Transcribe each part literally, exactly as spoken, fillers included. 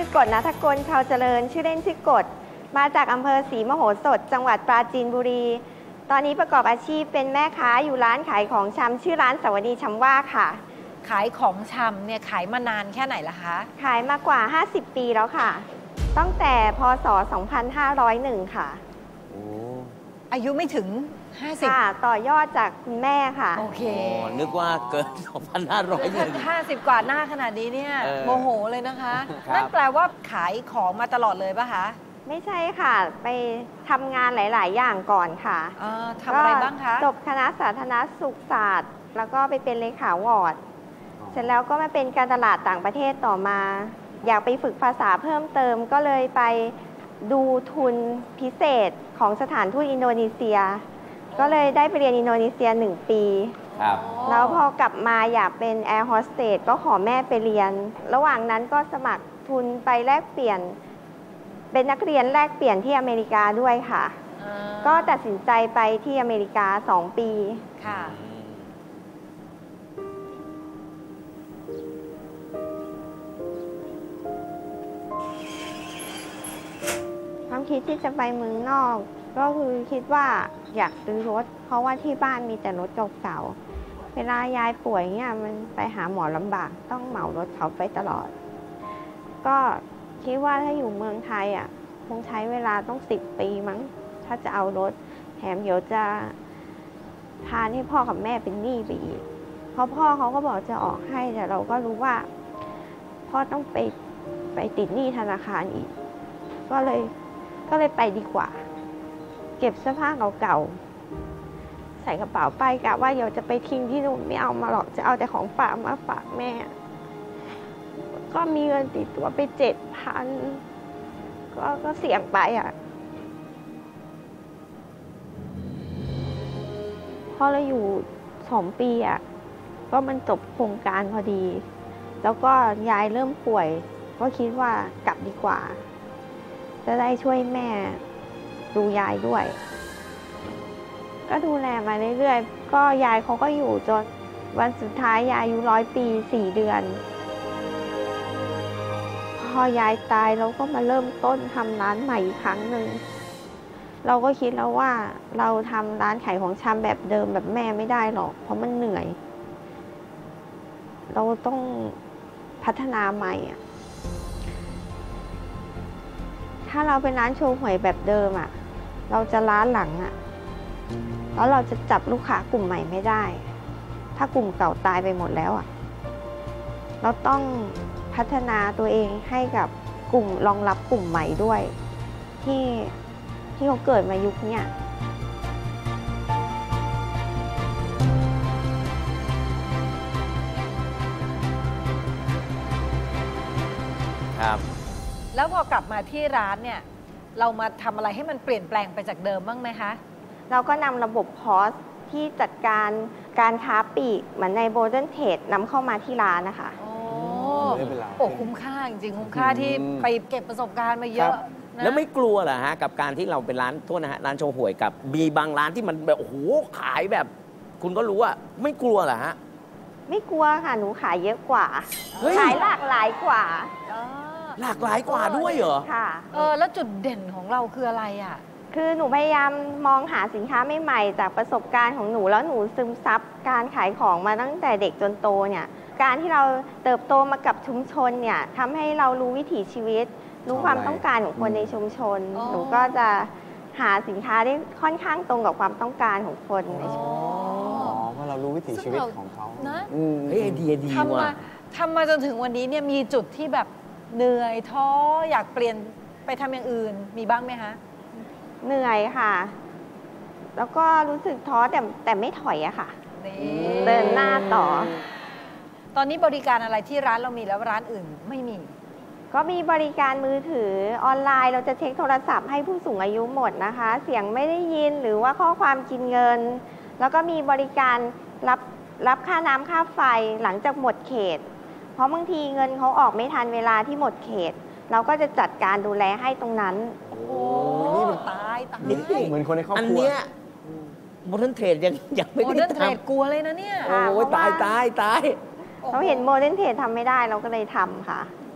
กฎ ณัฐกล ชาวเจริญ ชื่อเล่นชื่อกฎมาจากอำเภอศรีมโหสถจังหวัดปราจีนบุรีตอนนี้ประกอบอาชีพเป็นแม่ค้าอยู่ร้านขายของชำชื่อร้านสวัสดีชำว่าค่ะขายของชำเนี่ยขายมานานแค่ไหนล่ะคะขายมากว่าห้าสิบปีแล้วค่ะตั้งแต่พ.ศ. สองพันห้าร้อยเอ็ด ค่ะโอ้อายุไม่ถึงห้าสิบค่ะต่อยอดจากคุณแม่ค่ะโอเคนึกว่าเกิน สองพันห้าร้อยถ้าห้าสิบกว่าหน้าขนาดนี้เนี่ยโมโหเลยนะคะนั่นแปลว่าขายของมาตลอดเลยป่ะคะไม่ใช่ค่ะไปทำงานหลายๆอย่างก่อนค่ะทำอะไรบ้างคะจบคณะสาธารณสุขศาสตร์แล้วก็ไปเป็นเลขาวอร์ดเสร็จแล้วก็มาเป็นการตลาดต่างประเทศต่อมาอยากไปฝึกภาษาเพิ่มเติมก็เลยไปดูทุนพิเศษของสถานทูตอินโดนีเซียก็เลยได้ไปเรียนอินโดนีเซียหนึ่งปีแล้วพอกลับมาอยากเป็นแอร์โฮสเตสก็ขอแม่ไปเรียนระหว่างนั้นก็สมัครทุนไปแลกเปลี่ยนเป็นนักเรียนแลกเปลี่ยนที่อเมริกาด้วยค่ะก็ตัดสินใจไปที่อเมริกาสองปีค่ะความคิดที่จะไปเมืองนอกก็คือคิดว่าอยากซื้อรถเพราะว่าที่บ้านมีแต่รถเก่าๆเวลายายป่วยเนี่ยมันไปหาหมอลำบากต้องเหมารถเขาไปตลอดก็คิดว่าถ้าอยู่เมืองไทยอ่ะคงใช้เวลาต้องสิบปีมั้งถ้าจะเอารถแถมเดี๋ยวจะพาให้พ่อกับแม่เป็นหนี้ไปอีกเพราะพ่อเขาก็บอกจะออกให้แต่เราก็รู้ว่าพ่อต้องไปไปติดหนี้ธนาคารอีกก็เลยก็เลยไปดีกว่าเก็บเสื้อผ้าเก่าๆใส่กระเป๋าไปกะว่าเดี๋ยวจะไปทิ้งที่นู่นไม่เอามาหรอกจะเอาแต่ของฝากมาฝากแม่ก็มีเงินติดตัวไปเจ็ดพันก็ก็เสี่ยงไปอ่ะพอเราอยู่สองปีอ่ะก็มันจบโครงการพอดีแล้วก็ยายเริ่มป่วยก็คิดว่ากลับดีกว่าจะได้ช่วยแม่ดูยายด้วยก็ดูแลมาเรื่อยๆก็ยายเขาก็อยู่จนวันสุดท้ายยายอายุร้อยปีสี่เดือนพอยายตายเราก็มาเริ่มต้นทำร้านใหม่อีกครั้งหนึ่งเราก็คิดแล้วว่าเราทำร้านขายของชำแบบเดิมแบบแม่ไม่ได้หรอกเพราะมันเหนื่อยเราต้องพัฒนาใหม่อ่ะถ้าเราเป็นร้านโชว์หวยแบบเดิมอ่ะเราจะล้าหลังอ่ะแล้วเราจะจับลูกค้ากลุ่มใหม่ไม่ได้ถ้ากลุ่มเก่าตายไปหมดแล้วอ่ะเราต้องพัฒนาตัวเองให้กับกลุ่มรองรับกลุ่มใหม่ด้วยที่ที่เขาเกิดมายุคเนี้ยครับแล้วพอกลับมาที่ร้านเนี่ยเรามาทำอะไรให้มันเปลี่ยนแปลงไปจากเดิมบ้างไหมคะเราก็นำระบบพอสที่จัดการการค้าปลีกเหมือนในโบลเด้นเทรดนำเข้ามาที่ร้านนะคะโอ้โอ้คุ้มค่าจริงๆคุ้มค่าที่ไปเก็บประสบการณ์มาเยอะนะแล้วไม่กลัวเหรอฮะกับการที่เราเป็นร้านโทษนะฮะร้านโชว์หวยกับมีบางร้านที่มันแบบโอ้โหขายแบบคุณก็รู้ว่าไม่กลัวเหรอฮะไม่กลัวค่ะหนูขายเยอะกว่าขายหลากหลายกว่าหลากหลายกว่าด้วยเหรอค่ะเออแล้วจุดเด่นของเราคืออะไรอ่ะคือหนูพยายามมองหาสินค้าใหม่ๆจากประสบการณ์ของหนูแล้วหนูซึมซับการขายของมาตั้งแต่เด็กจนโตเนี่ยการที่เราเติบโตมากับชุมชนเนี่ยทำให้เรารู้วิถีชีวิตรู้ความต้องการของคนในชุมชนหนูก็จะหาสินค้าได้ค่อนข้างตรงกับความต้องการของคนในชุมชนอ๋อเพราะเรารู้วิถีชีวิตของเขานะเฮ้ยไอเดียดีว่ะทำมาจนถึงวันนี้เนี่ยมีจุดที่แบบเหนื่อยท้ออยากเปลี่ยนไปทำอย่างอื่นมีบ้างไหมคะเหนื่อยค่ะแล้วก็รู้สึกท้อแต่แต่ไม่ถอยอะค่ะเดินหน้าต่อตอนนี้บริการอะไรที่ร้านเรามีแล้วร้านอื่นไม่มีก็มีบริการมือถือออนไลน์เราจะเช็คโทรศัพท์ให้ผู้สูงอายุหมดนะคะเสียงไม่ได้ยินหรือว่าข้อความกินเงินแล้วก็มีบริการรับรับค่าน้ำค่าไฟหลังจากหมดเขตเพราะบางทีเงินเขาออกไม่ทันเวลาที่หมดเขตเราก็จะจัดการดูแลให้ตรงนั้นโอ้นี่มันตายตายเหมือนคนในครอบครัวอันเนี้ยโมเดิร์นเทรดยังยังไม่ได้ทำโมเดิร์นเทรดกลัวเลยนะเนี่ยโอ้ยตายตายตายเราเห็นโมเดิร์นเทรดทำไม่ได้เราก็เลยทำค่ะ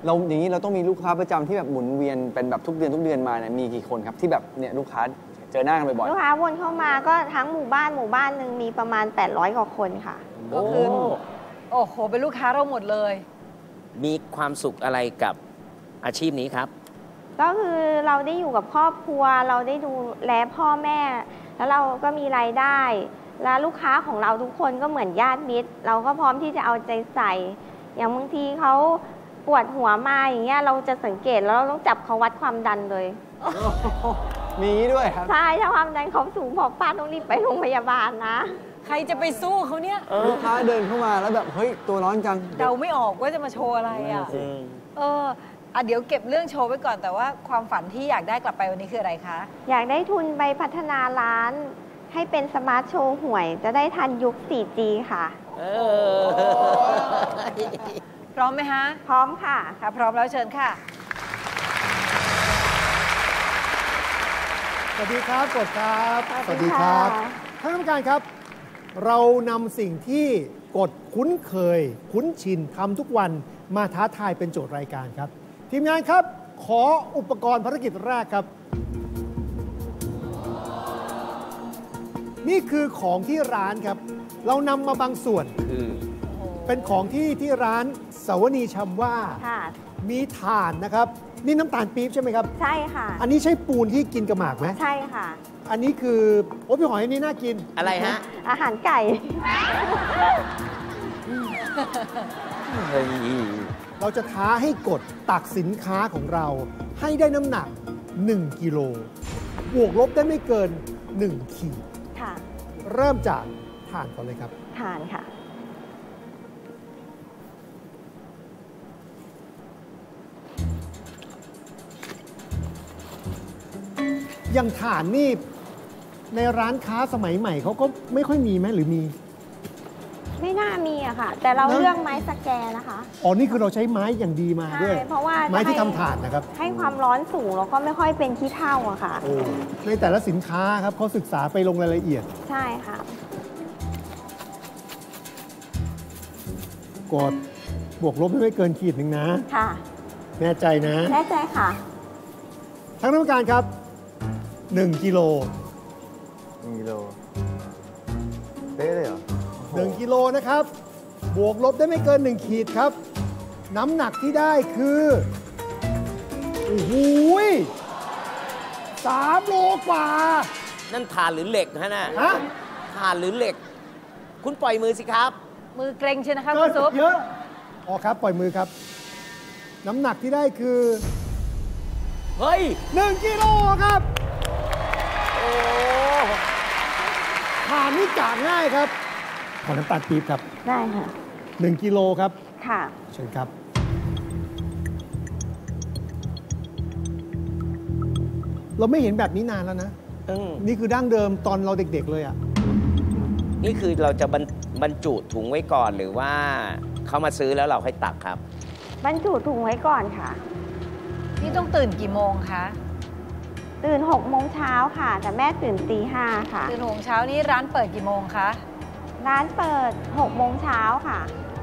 เราอย่างนี้เราต้องมีลูกค้าประจำที่แบบหมุนเวียนเป็นแบบทุกเดือนทุกเดือนมาเนี่ยมีกี่คนครับที่แบบเนี่ยลูกค้าเจอหน้ากันบ่อยลูกค้าวนเข้ามาก็ทั้งหมู่บ้านหมู่บ้านหนึ่งมีประมาณแปดร้อยกว่าคนค่ะก็คือโอ้โหเป็นลูกค้าเราหมดเลยมีความสุขอะไรกับอาชีพนี้ครับก็คือเราได้อยู่กับครอบครัวเราได้ดูแลพ่อแม่ แล้วเราก็มีรายได้ แล้วลูกค้าของเราทุกคนก็เหมือนญาติมิตร เราก็พร้อมที่จะเอาใจใส่ อย่างบางทีเขาปวดหัวมาอย่างเงี้ยเราจะสังเกตแล้วเราต้องจับเขาวัดความดันเลยๆ มีด้วยครับใช่ถ้าความดันเขาสูงบอกป้าต้องรีบไปโรงพยาบาลนะใครจะไปสู้เขาเนี่ยลูกค้าเดินเข้ามาแล้วแบบเฮ้ยตัวร้อนจังเดาไม่ออกว่าจะมาโชว์อะไรอ่ะ เอออ่ะเดี๋ยวเก็บเรื่องโชว์ไว้ก่อนแต่ว่าความฝันที่อยากได้กลับไปวันนี้คืออะไรคะอยากได้ทุนไปพัฒนาร้าน ให้เป็นสมาร์ทโชว์หวย จะได้ทันยุค โฟร์จี ค่ะเออพร้อมไหมฮะพร้อมค่ะค่ะพร้อมแล้วเชิญค่ะสวัสดีครับกดครับสวัสดีค่ะท่านกรรมการครับ เรานำสิ่งที่กดคุ้นเคย คุ้นชินทำทุกวันมาท้าทายเป็นโจทย์รายการครับ ทีมงานครับ ขออุปกรณ์ภารกิจแรกครับ นี่คือของที่ร้านครับ เรานำมาบางส่วนคือเป็นของที่ที่ร้านสวนีชำว่าค่ะมีถ่านนะครับ นี่น้ำตาลปี๊บใช่ไหมครับใช่ค่ะอันนี้ใช่ปูนที่กินกระหมากไหมใช่ค่ะอันนี้คือโอ้พี่หอยอันนี้น่ากินอะไรฮะอาหารไก่เฮ้ยเราจะท้าให้กดตักสินค้าของเรา ให้ได้น้ำหนัก หนึ่ง กิโล บวกลบได้ไม่เกิน หนึ่ง ขีดค่ะเริ่มจากถ่านก่อนเลยครับทานค่ะอย่างถ่านนี่ ในร้านค้าสมัยใหม่เขาก็ไม่ค่อยมีไหมหรือมีไม่น่ามีอะค่ะ แต่เรานะเลือกไม้สแกนนะคะอ๋อ นี่คือเราใช้ไม้อย่างดีมาใช่ด้วยเพราะว่าไม้ที่จะทำให้ถ่านนะครับให้ความร้อนสูงแล้วก็ไม่ค่อยเป็นขี้เถ้าอะค่ะโอ้ในแต่ละสินค้าครับเขาศึกษาไปลงรายละเอียดใช่ค่ะกดบวกลบให้ไม่เกินขีดหนึ่งนะค่ะแน่ใจนะแน่ใจค่ะทั้งน้ำการครับ หนึ่ง กิโลหนึ่งกิโลเป๊ะเลยเหรอหนึ่ง กิโลนะครับ บวกลบได้ไม่เกิน หนึ่ง ขีดครับ น้ำหนักที่ได้คือโอ้โหยสามโลกว่านั่นถ่านหรือเหล็กฮะน่ะฮะถ่านหรือเหล็ก คุณปล่อยมือสิครับมือเกรงใช่นะคะเกิคุนณซุปเยอะอ๋อครับ ปล่อยมือครับ น้ำหนักที่ได้คือเฮ้ยหนึ่ง กิโลครับโอ้ผ่านนี่กะง่ายครับ ขอน้ำตาลปี๊บครับได้ค่ะหนึ่ง กิโลครับค่ะเชิญครับ เราไม่เห็นแบบนี้นานแล้วนะอืมนี่คือดั้งเดิมตอนเราเด็กๆเลยอะนี่คือเราจะบรรบรรจุถุงไว้ก่อนหรือว่าเขามาซื้อแล้วเราค่อยตักครับบรรจุถุงไว้ก่อนค่ะนี่ต้องตื่นกี่โมงคะตื่นหกโมงเช้าค่ะ แต่แม่ตื่นตีห้าค่ะตื่นหกโมงเช้านี่ร้านเปิดกี่โมงคะร้านเปิดหกโมงเช้าค่ะ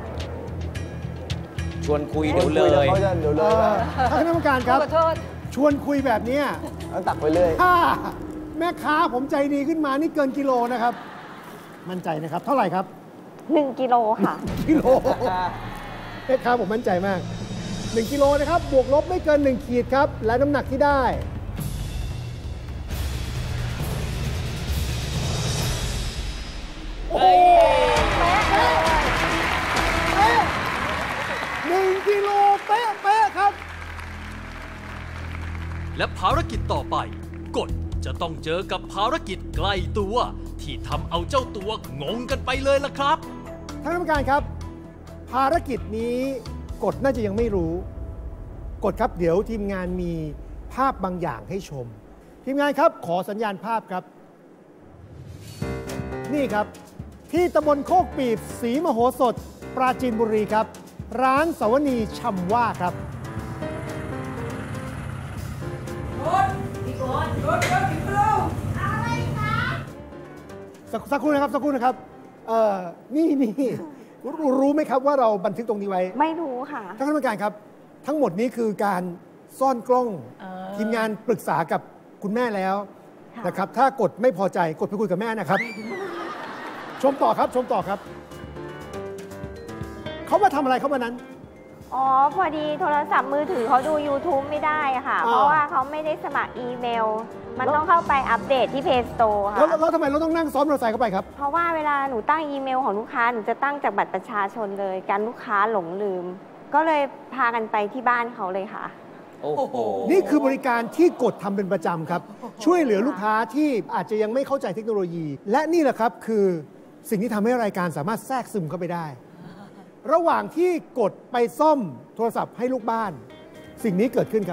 ชวนคุยเดี๋ยวเลยเขาจะเดี๋ยวเลเอย อนะท่านคณะกรรมการครับขอโทษชวนคุยแบบเนี้ยแล้วตักไปเรื่อยถ้าแม่ค้าผมใจดีขึ้นมานี่เกินกิโลนะครับ มั่นใจนะครับ เท่าไหร่ครับหนึ่ง กิโลค่ะกิโลแม่ค้าผมมั่นใจมากหนึ่ง กิโลนะครับ บวกลบไม่เกิน หนึ่ง ขีดครับ และน้ำหนักที่ได้โอ้โหหนึ่งกิโลเป๊ะเป๊ะครับและภารกิจต่อไป กฎจะต้องเจอกับภารกิจใกล้ตัว ที่ทำเอาเจ้าตัวงงกันไปเลยล่ะครับท่านกรรมการครับ ภารกิจนี้กฎน่าจะยังไม่รู้กฎครับเดี๋ยวทีมงานมีภาพบางอย่างให้ชม ทีมงานครับขอสัญญาณภาพครับ นี่ครับ ที่ตำบลโคกปีบศรีมโหสถ ปราจีนบุรีครับ ร้านสวนีชำว่าครับสักสักครู่นะครับสักครู่นะครับเอ่อนี่นี่รู้รู้ไหมครับว่าเราบันทึกตรงนี้ไว้ไม่รู้ค่ะท่านคณะกรรมการครับทั้งหมดนี้คือการซ่อนกล้องเออทีมงานปรึกษากับคุณแม่แล้วค่ะนะครับ ถ้ากดไม่พอใจกดไปคุยกับแม่นะครับ ชมต่อครับชมต่อครับ เขามาทำอะไรเขามานั้นอ๋อ พอดีโทรศัพท์มือถือเขาดู YouTube ไม่ได้ค่ะอ่าเพราะว่าเขาไม่ได้สมัครอีเมล มันต้องเข้าไปอัปเดตที่ Play Store ค่ะแล้วแล้วทำไมเราต้องนั่งซ้อมมอเตอร์ไซค์เข้าไปครับเพราะว่าเวลาหนูตั้งอีเมลของลูกค้า หนูจะตั้งจากบัตรประชาชนเลย การลูกค้าหลงลืม ก็เลยพากันไปที่บ้านเขาเลยค่ะโอ้โหนี่คือบริการที่กดทำเป็นประจำครับ ช่วยเหลือลูกค้าที่อาจจะยังไม่เข้าใจเทคโนโลยี และนี่แหละครับคือสิ่งที่ทำให้รายการสามารถแทรกซึมเข้าไปได้ ระหว่างที่กดไปซ่อมโทรศัพท์ให้ลูกบ้าน สิ่งนี้เกิดขึ้นครับ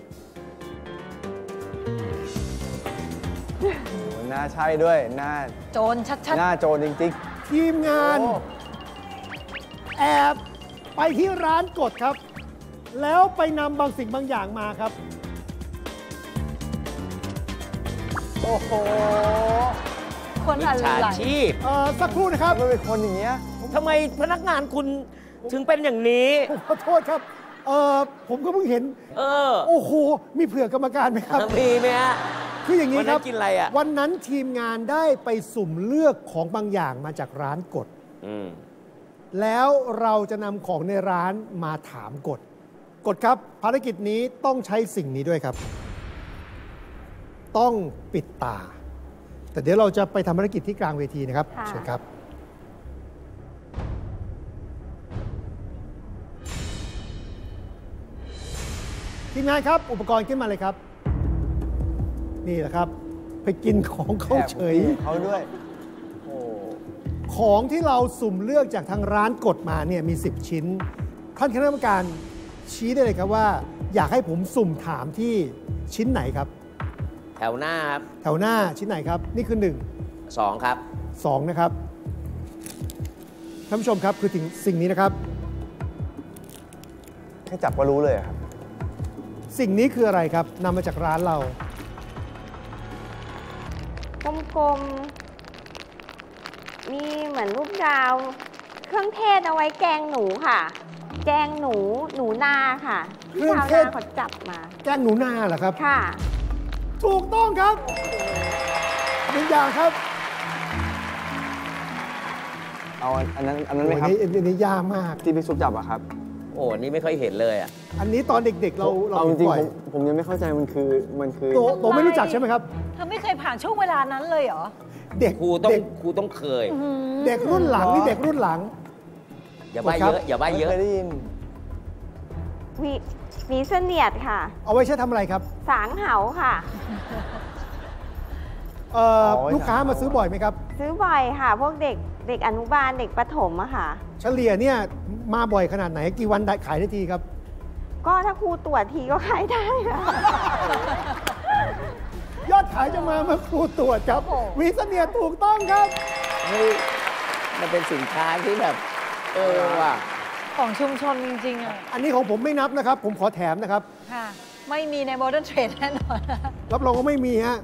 โอ้โหหน้าใช่ด้วยหน้าโจรชัดหน้าโจรจริงทีมงานโอ้แอบไปที่ร้านกดครับ แล้วไปนำบางสิ่งบางอย่างมาครับๆ โอ้โหๆ คนมิอะจฉาไรชีพเอ่อสักครู่นะครับมันเป็นคนอย่างเงี้ยทำไมพนักงานคุณถึงเป็นอย่างนี้ผมขอโทษครับเอ่อผมก็เพิ่งเห็นเออโอ้โห มีเผื่อกรรมการไหมครับมีไหมฮะคืออย่างนี้วันคนั้รับนกินอะไรอ่ะวันนั้นทีมงานได้ไปสุ่มเลือกของบางอย่างมาจากร้านกดอืมแล้วเราจะนำของในร้านมาถามกด กดครับ ภารกิจนี้ต้องใช้สิ่งนี้ด้วยครับ ต้องปิดตา แต่เดี๋ยวเราจะไปทำภารกิจที่กลางเวทีนะครับค่ะเชิญครับ ทีมงานครับ อุปกรณ์ขึ้นมาเลยครับ นี่แหละครับ ไปกินของเขาเฉยแอบกินเขาด้วย โอ้ของที่เราสุ่มเลือกจากทางร้านกดมาเนี่ยมี สิบ ชิ้น ท่านคณะกรรมการชี้ได้เลยครับว่า อยากให้ผมสุ่มถามที่ชิ้นไหนครับแถวหน้าครับแถวหน้าชิ้นไหนครับ นี่คือหนึ่งสองครับสองนะครับท่านผู้ชมครับคือถึงสิ่งนี้นะครับแค่จับก็รู้เลยอะครับสิ่งนี้คืออะไรครับนำมาจากร้านเรากลมๆ มีเหมือนรูปดาว เครื่องเทศเอาไว้แกงหนูค่ะ แกงหนู หนูนาค่ะที่ชาวนาเขาจับมาแกงหนูนาเหรอครับค่ะถูกต้องครับหนึ่งอย่างครับเอาอันนั้นอันนั้นไหมครับโอ้ยนี่อันนี้ยากมากที่พี่ซุปจับอะครับโอ้อันนี่ไม่ค่อยเห็นเลยอ่ะอันนี้ตอนเด็กๆ เราเราเอาจริงปล่ๆอยผมผมยังไม่เข้าใจมันคือมันคือโตโตไม่รู้จักใช่ไหมครับเธอไม่เคยผ่านช่วงเวลานั้นเลยเหรอเด็กครูต้องเด็กครูต้องเคยเด็กรุ่นหลังนี่เด็กรุ่นหลังอย่าใบครับเยอะ อย่าใบไม่เยอะเคยได้ยินหวีหวีเสนียดค่ะเอาไว้ใช้ทำอะไรครับสางเหาค่ะเอ่ออ๋อลูกค้ามาซื้อบ่อยไหมครับซื้อบ่อยค่ะ พวกเด็กเด็กอนุบาลเด็กประถมอะค่ะเฉลี่ยเนี่ยมาบ่อยขนาดไหนกี่วันได้ขายได้ทีครับก็ถ้าครูตรวจทีก็ขายได้ค่ะยอดขายจะมาเมื่อครูตรวจครับโอ้โหวีเสเนียดถูกต้องครับเฮ้ย มันเป็นสินค้าที่แบบ เออว่ะของชุมชนจริง ๆ อ่ะอันนี้ของผมไม่นับนะครับ ผมขอแถมนะครับค่ะ ไม่มีใน Modern Trade แน่นอนรับรองว่าไม่มีฮะ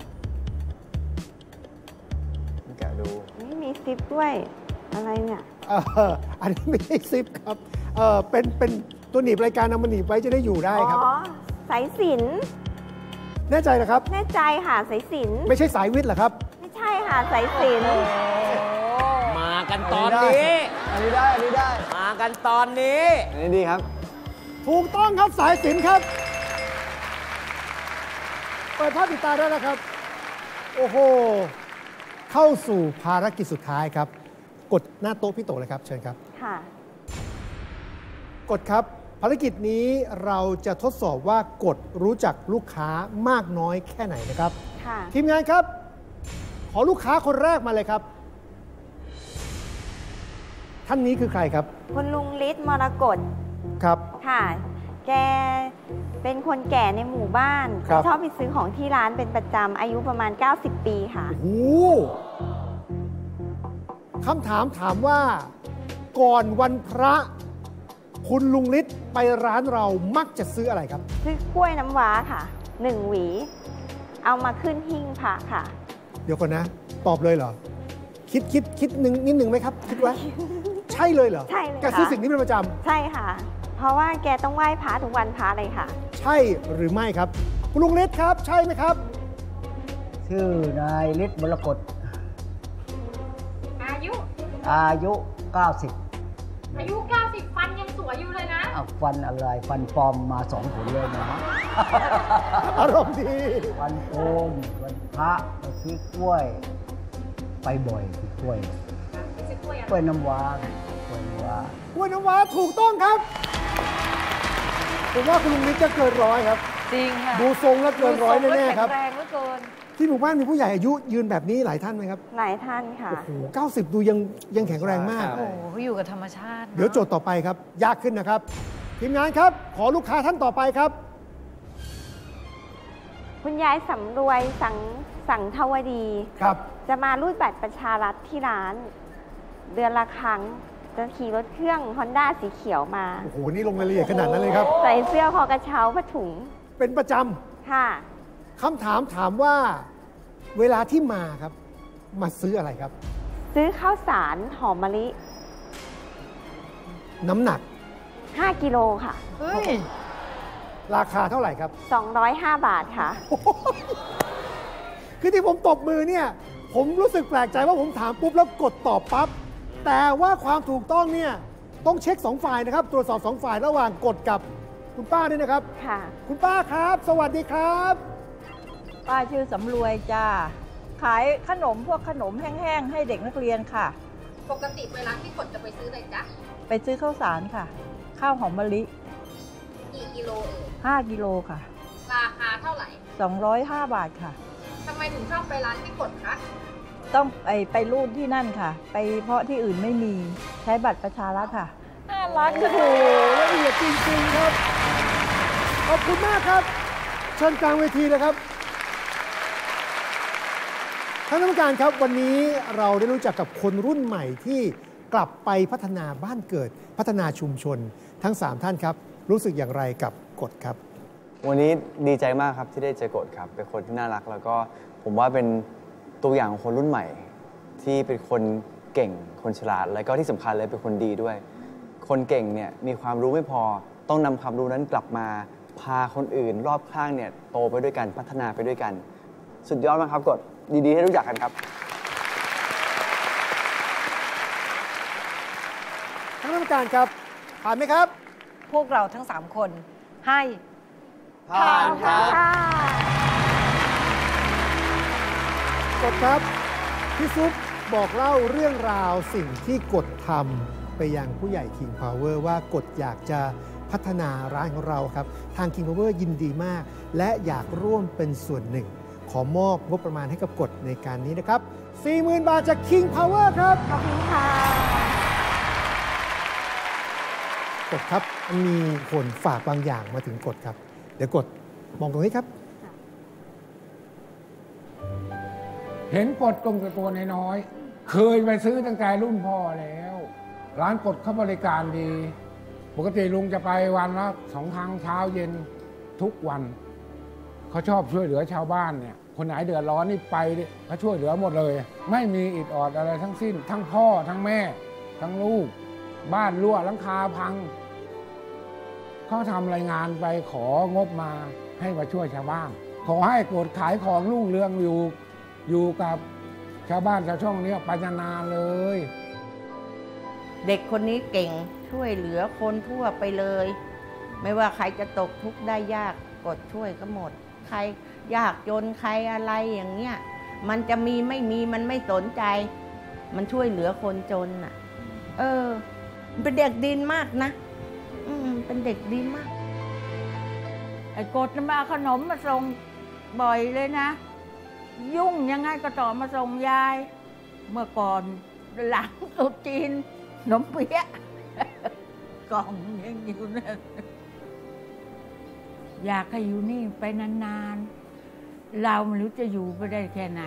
แกะดูไม่มีซิปด้วย อะไรเนี่ยเอ่ออันนี้ไม่ใช่ซิปครับเออเป็นเป็นตัวหนีบรายการนำมาหนีบไว้จะได้อยู่ได้ครับอ๋อ สายสิญจนแน่ใจนะครับแน่ใจค่ะ สายสิญจนไม่ใช่สายวิทย์เหรอครับไม่ใช่ค่ะ สายสิญจนมากันตอนนี้อันนี้ได้ อันนี้ได้มากันตอนนี้อันนี้ดีครับถูกต้องครับสายสิญจนครับ เปิดภาพติดตาได้แล้วครับ โอ้โห เข้าสู่ภารกิจสุดท้ายครับ กดหน้าโต๊ะพี่โตเลยครับ เชิญครับค่ะกดครับ ภารกิจนี้เราจะทดสอบว่ากดรู้จักลูกค้ามากน้อยแค่ไหนนะครับค่ะทีมงานครับ ขอลูกค้าคนแรกมาเลยครับ ท่านนี้คือใครครับคุณลุงฤทธิ์มรกตครับค่ะ แกเป็นคนแก่ในหมู่บ้านครับชอบไปซื้อของที่ร้านเป็นประจำ อายุประมาณ เก้าสิบ ปีค่ะโอ้โหคำถามถามว่า ก่อนวันพระ คุณลุงฤทธิ์ไปร้านเรามักจะซื้ออะไรครับซื้อกล้วยน้ำว้าค่ะหนึ่งหวี เอามาขึ้นหิ้งพระค่ะเดี๋ยวก่อนนะ ตอบเลยเหรอ คิดคิดคิดนึงนิดนึงไหมครับ คิดไว้ ใช่เลยเหรอใช่เลยแกซื้อค่ะสิ่งนี้เป็นประจใช่ค่ะ พเพราะว่าแกต้องไหว้พระทุกวันพระเลยค่ะใช่หรือไม่ครับ คุณลุงฤทธิ์ครับ ใช่ไหมครับชื่อนายฤทธิ์มรกตอายุอายุ เก้าสิบอายุ เก้าสิบ ฟันยังสวยอยู่เลยนะอ่ะฟันอะไร ฟันปลอมมาสองผลเลยนะอารมณ์ดีฟันโกนฟันพระไปซื้อกล้วย ไปบ่อยซื้อกล้วยไม่ใช่กล้วยอะกล้วยน้ำว้ากล้วยน้ำว้ากล้วยน้ำว้าถูกต้องครับ ผมว่าคุณลุงฤทธิ์จะเกินร้อยครับจริงค่ะดูทรงแล้วเกินร้อยแน่ๆครับแข็งแรงเหลือเกินที่หมู่บ้านมีผู้ใหญ่อายุยืนแบบนี้หลายท่านไหมครับหลายท่านค่ะโอ้โหเก้าสิบดูยังยังแข็งแรงมากใช่โอ้โหเขาอยู่กับธรรมชาตินะเดี๋ยวโจทย์ต่อไปครับ ยากขึ้นนะครับ ทีมงานครับ ขอลูกค้าท่านต่อไปครับคุณยายสำรวยสังสังทวดีครับจะมารูดบัตรประชารัฐที่ร้าน เดือนละครั้ง จะขี่รถเครื่องฮอนด้าสีเขียวมาโอ้โห นี่ลงรายละเอียดขนาดนั้นเลยครับใส่เสื้อคอกระเช้าผ้าถุงเป็นประจค่ะำคำถามถามว่าเวลาที่มาครับ มาซื้ออะไรครับซื้อข้าวสารหอมมะลิน้ำหนักห้ากิโลค่ะเฮ้ยราคาเท่าไหร่ครับสองร้อยห้าบาทค่ะคือที่ผมตบมือเนี่ย ผมรู้สึกแปลกใจว่าผมถามปุ๊บแล้วกดตอบปั๊บ แต่ว่าความถูกต้องเนี่ยต้องเช็คสองฝ่ายนะครับ ตรวจสอบสองฝ่ายระหว่างกดกับคุณป้าด้วยนะครับค่ะคุณป้าครับ สวัสดีครับป้าชื่อสำรวยจ้า ขายขนมพวกขนมแห้งๆ ให้เด็กนักเรียนค่ะปกติเวลาที่กดจะไปซื้ออะไรจ๊ะไปซื้อข้าวสารค่ะ ข้าวหอมมะลิกี่กิโลเอ่ยห้ากิโลค่ะราคาเท่าไหร่สองร้อยห้าบาทค่ะทำไมถึงชอบไปร้านที่กดคะต้องไปไปรูดที่นั่นค่ะ ไปเพราะที่อื่นไม่มีใช้บัตรประชารัฐค่ะน่ารักโอ้โหละเอียดจริงๆครับ ขอบคุณมากครับ เชิญกลางเวทีเลยครับท่านกรรมการครับวันนี้เราได้รู้จักกับคนรุ่นใหม่ที่กลับไปพัฒนาบ้านเกิด พัฒนาชุมชน ทั้งสามท่านครับ รู้สึกอย่างไรกับกฎครับวันนี้ดีใจมากครับที่ได้เจอกฎครับ เป็นคนที่น่ารักแล้วก็ผมว่าเป็นตัวอย่างของคนรุ่นใหม่ ที่เป็นคนเก่งคนฉลาด แล้วก็ที่สำคัญเลยเป็นคนดีด้วย คนเก่งเนี่ยมีความรู้ไม่พอต้องนำความรู้นั้นกลับมาพาคนอื่นรอบข้างเนี่ยโตไปด้วยกันพัฒนาไปด้วยกัน สุดยอดมากครับกฎดีๆให้รู้จักกันครับท่านกรรมการครับผ่านไหมครับพวกเราทั้งสามคนให้ผ่านครับค่ะกฎครับพี่ซุปบอกเล่าเรื่องราวสิ่งที่กฎทำไปยังผู้ใหญ่ King Power ว่ากฎอยากจะพัฒนาร้านของเราครับ ทาง King Power ยินดีมาก และอยากร่วมเป็นส่วนหนึ่ง ขอมอบงบประมาณให้กับกฎในการนี้นะครับ สี่หมื่น บาทจาก King Power ครับขอบคุณค่ะกฎครับมีคนฝากบางอย่างมาถึงกฎครับ เดี๋ยวกฎมองตรงนี้ครับเห็นกดตรงกับตัวน้อยๆเคยไปซื้อตั้งแต่รุ่นพ่อแล้ว ร้านกดเขาบริการดี ปกติลุงจะไปวันละสองครั้งเช้าเย็นทุกวัน เขาชอบช่วยเหลือชาวบ้านเนี่ย คนไหนเดือดร้อนนี่ไปเขาช่วยเหลือหมดเลย ไม่มีอิดออดอะไรทั้งสิ้น ทั้งพ่อทั้งแม่ ทั้งลูก บ้านรั่วหลังคาพัง เขาทำรายงานไปของบมาให้มาช่วยชาวบ้าน ขอให้กดขายของรุ่งเรืองอยู่อยู่กับชาวบ้านชาวช่องนี้ไปนานๆเลยเด็กคนนี้เก่งช่วยเหลือคนทั่วไปเลย ไม่ว่าใครจะตกทุกข์ได้ยากกดช่วยก็หมด ใครยากจนใครอะไรอย่างเงี้ยมันจะมีไม่มีมันไม่สนใจ มันช่วยเหลือคนจนอ่ะ เออมันเป็นเด็กดีมากนะอืมเป็นเด็กดีมากไอ้กดมาขนมมาส่งบ่อยเลยนะ ยุ่งยังไงก็ต่อมาส่งยาย เมื่อก่อนหลังตรุษจีนขนมเปี๊ยะ กล่องยังอยู่นั่นอยากให้อยู่นี่ไปนานๆ เราไม่รู้จะอยู่ไปได้แค่ไหน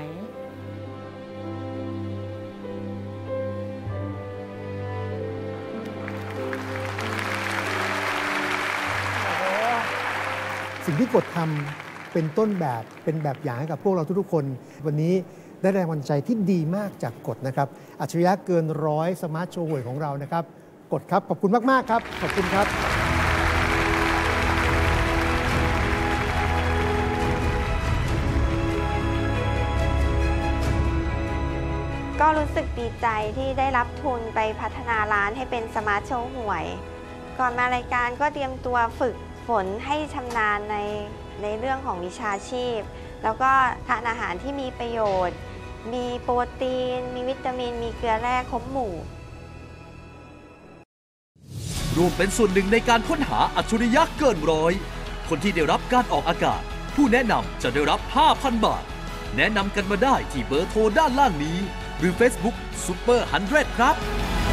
สิ่งที่กฎทำเป็นต้นแบบเป็นแบบอย่างให้กับพวกเราทุกๆคน วันนี้ได้แรงบันดาลใจที่ดีมากจากกฎนะครับอัจฉริยะเกินร้อยสมาร์ทโชว์หวยของเรานะครับกฎครับขอบคุณมากๆครับขอบคุณครับก็รู้สึกดีใจที่ได้รับทุนไปพัฒนาร้านให้เป็นสมาร์ทโชว์หวย ก่อนมารายการก็เตรียมตัวฝึกฝนให้ชำนาญในในเรื่องของวิชาชีพ แล้วก็ทานอาหารที่มีประโยชน์ มีโปรตีน มีวิตามิน มีเกลือแร่ครบหมู่รวมเป็นส่วนหนึ่งในการค้นหาอัจฉริยะเกินร้อย คนที่ได้รับการออกอากาศ ผู้แนะนำจะได้รับ ห้าพัน บาท แนะนำกันมาได้ที่เบอร์โทรด้านล่างนี้ หรือ Facebook Super หนึ่งร้อย ครับ